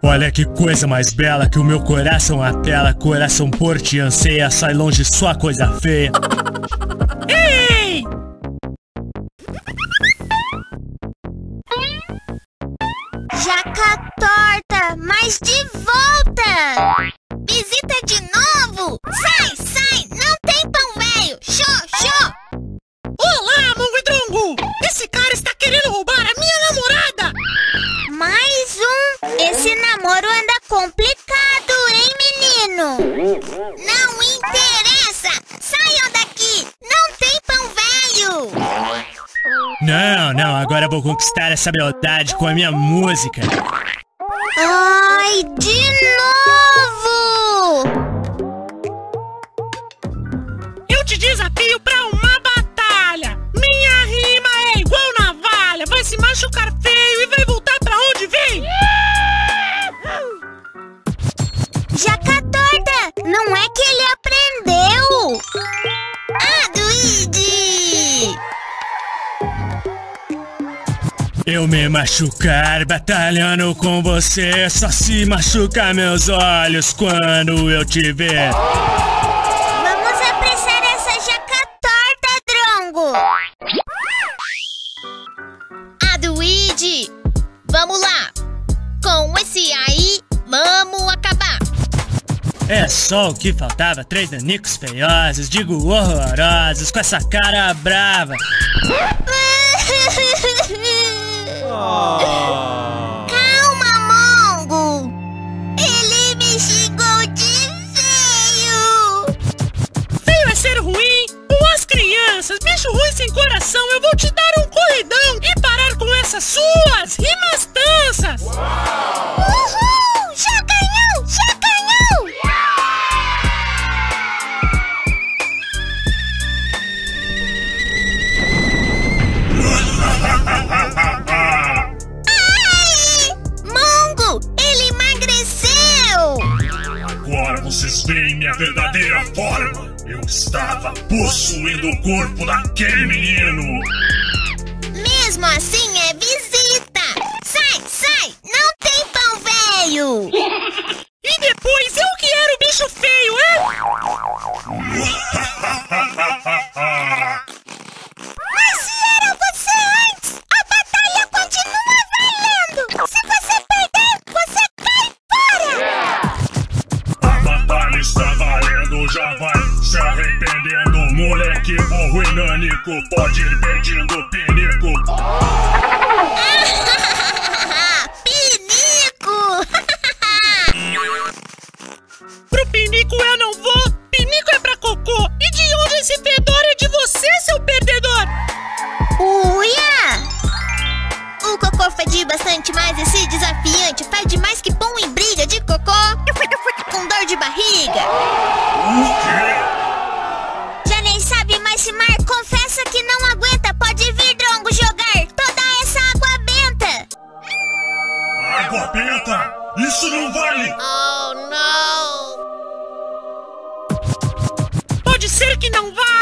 Olha que coisa mais bela, que o meu coração apela. Coração por ti anseia, sai longe sua coisa feia. Ei! Jaca torta, mas de volta! Visita de novo! Sai, sai! Não tem pão velho! Xô, xô! Olá, Mongo e Drongo! Esse cara está querendo roubar a minha namorada! Mais um! Esse namoro anda complicado, hein, menino? Não interessa! Saiam daqui! Não tem pão velho! Não, agora eu vou conquistar essa beldade com a minha música. Ai, de novo! Eu te desafio pra uma batalha! Minha rima é igual navalha! Vai se machucar feio e vai voltar pra onde veio! Jaca torta! Não é que ele aprendeu! Aduide! Eu me machucar batalhando com você, só se machucar meus olhos quando eu te ver. Vamos apressar essa jaca torta, Drongo! Aduide! Vamos lá! Com esse aí, vamos acabar! É só o que faltava, 3 nanicos feiosos, digo horrorosos, com essa cara brava. Calma, Mongo! Ele me xingou de feio! Feio é ser ruim com as crianças! Bicho ruim sem coração! Eu vou te dar um corridão e parar com essas suas rimas tansas! Uhul! Já ganhou! Já ganhou! Ai! Mongo! Ele emagreceu! Agora vocês veem minha verdadeira forma. Eu estava possuindo o corpo daquele menino. Mesmo assim é visita! Sai, sai! Não tem pão velho! E depois eu que era o bicho feio, é? Mas se era você antes, a batalha continua valendo! Se você perder, você cai fora! A batalha está valendo, já vai se arrependendo. Moleque burro e nanico, pode ir pedindo pinico. Pinico! Pro pinico eu não vou, pinico é pra cocô. E de onde esse fedor é de você, seu perdedor? Uia! O cocô fede bastante mais esse desafiante. Fede mais que pão em briga de cocô. Com dor de barriga. O quê? Já nem sabe mais se mar. Confessa que não aguenta. Pode vir, Drongo, jogar toda essa água benta. Água benta? Isso não vale! Oh, não! Pode ser que não vá,